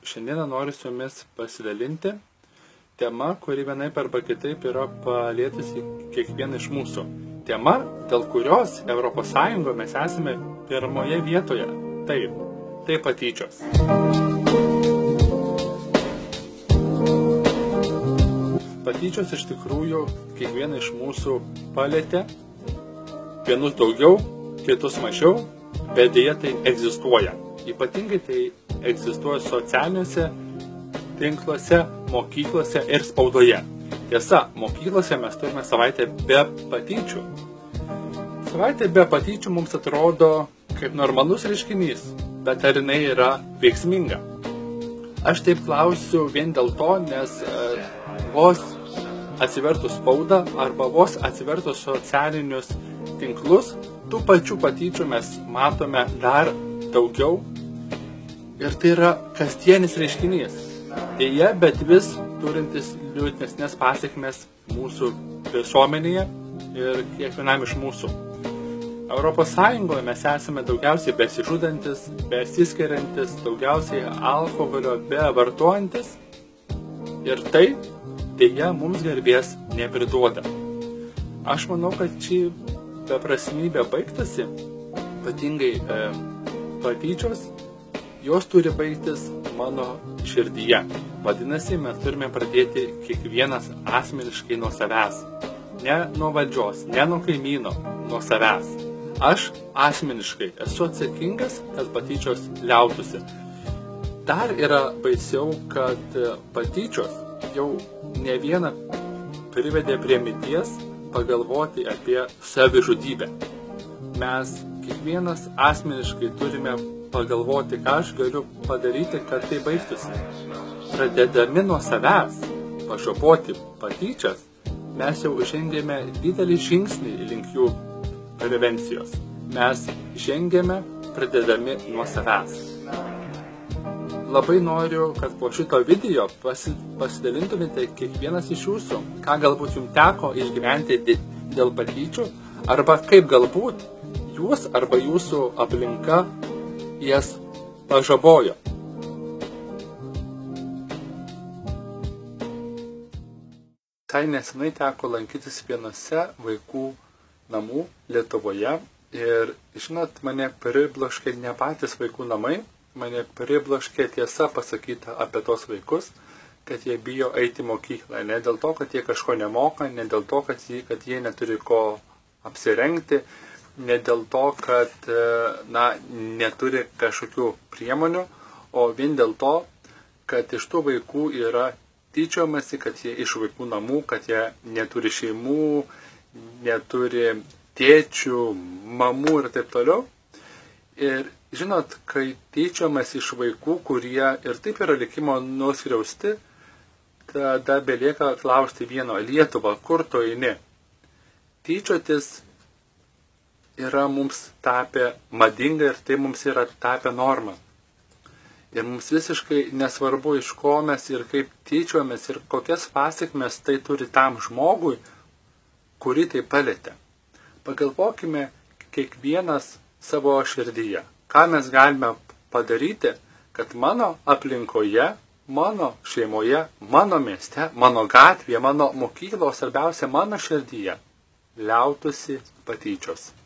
Šiandieną noriu su jumis pasidalinti tema, kuri vienaip arba kitaip yra palietusi kiekvieną iš mūsų. Tema, dėl kurios ES mes esame pirmoje vietoje. Taip, tai patyčios. Patyčios iš tikrųjų kiekvieną iš mūsų palietė, vienus daugiau, kitus mažiau, bet dėja tai egzistuoja. Ypatingai tai egzistuoja socialiniuose tinkluose, mokyklose ir spaudoje. Tiesa, mokyklose mes turime savaitę be patyčių. Savaitė be patyčių mums atrodo kaip normalus reiškinys, bet ar jinai yra veiksminga? Aš taip klausiu vien dėl to, nes vos atsivertus spaudą arba vos atsivertus socialinius tinklus, tų pačių patyčių mes matome dar daugiau ir tai yra kasdienis reiškinys. Deja, bet vis turintis liūdnesnės pasekmes mūsų visuomenėje ir kiekvienam iš mūsų. ES mes esame daugiausiai besižudantis, besiskiriantis, daugiausiai alkoholio bevartojantis ir tai deja mums garbės nepriduoda. Aš manau, kad ši beprasmybė baigtasi, ypatingai patyčios, jos turi baigtis mano širdyje. Vadinasi, mes turime pradėti kiekvienas asmeniškai nuo savęs. Ne nuo valdžios, ne nuo kaimyno, nuo savęs. Aš asmeniškai esu atsakingas, kad patyčios liautųsi. Dar yra baisiau, kad patyčios jau ne vieną privedė prie minties pagalvoti apie savižudybę. Mes kiekvienas asmeniškai turime pagalvoti, ką aš galiu padaryti, kad tai baigtųsi. Pradėdami nuo savęs pašapoti patyčias, mes jau žengėme didelį žingsnį link jų prevencijos. Mes žengėme pradėdami nuo savęs. Labai noriu, kad po šito video pasidalintumėte kiekvienas iš jūsų, ką galbūt jums teko išgyventi dėl patyčių, arba kaip galbūt jūs arba jūsų aplinka jas pažabojo. Tai nesenai teko lankytis vienose vaikų namų Lietuvoje ir, žinot, mane pribloškė ne patys vaikų namai, mane pribloškė tiesa pasakyta apie tos vaikus, kad jie bijo eiti į mokyklą. Ne dėl to, kad jie kažko nemoka, ne dėl to, kad jie neturi ko apsirengti, ne dėl to, kad neturi kažkokių priemonių, o vien dėl to, kad iš tų vaikų yra tyčiomasi, kad jie iš vaikų namų, kad jie neturi šeimų, neturi tėčių, mamų ir taip toliau. Ir žinot, kai tyčiomasi iš vaikų, kurie ir taip yra likimo nuskriausti, tada belieka klausti vieno: Lietuva, kur tu eini? Tyčiotis yra mums tapę madinga ir tai mums yra tapę norma. Ir mums visiškai nesvarbu, iš ko mes ir kaip tyčiomės ir kokias pasekmes tai turi tam žmogui, kurį tai palietė. Pagalvokime kiekvienas savo širdyje, ką mes galime padaryti, kad mano aplinkoje, mano šeimoje, mano mieste, mano gatvėje, mano mokyklos, svarbiausia mano širdyje liautųsi patyčios.